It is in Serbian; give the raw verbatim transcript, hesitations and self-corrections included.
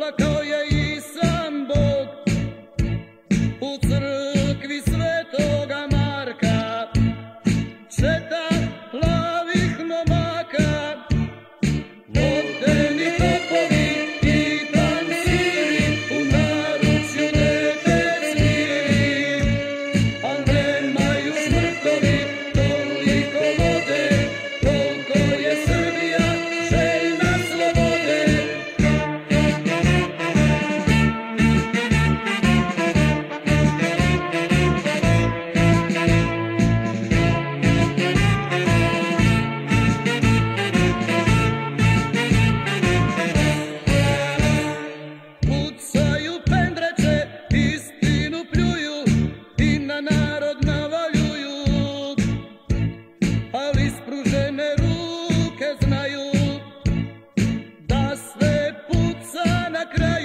kao je i sam Bog u crkvi Svetoga Marka, četa plavih momaka, vodeni topovi i tanciri, u naručju dete smiri, al nemaju smrkovi toliko vode, koliko je Srbija željna slobode. Pucaju pendreče, istinu pljuju i na narod navaljuju, ali ispružene ruke znaju da sve puca na kraju.